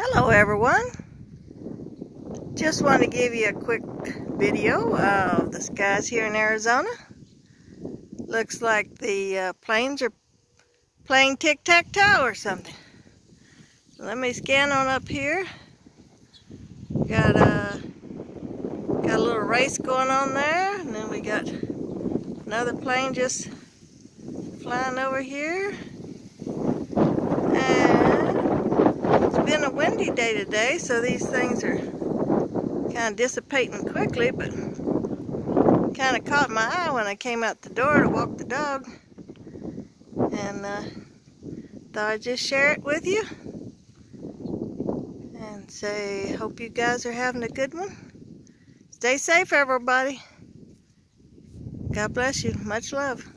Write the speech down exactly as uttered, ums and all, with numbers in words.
Hello everyone, just want to give you a quick video of the skies here in Arizona. Looks like the uh, planes are playing tic-tac-toe or something. Let me scan on up here. Got a, got a little race going on there, and then we got another plane just flying over here. It's been a windy day today, so these things are kind of dissipating quickly, but kind of caught my eye when I came out the door to walk the dog, and uh, thought I'd just share it with you and say hope you guys are having a good one. Stay safe, everybody. God bless you. Much love.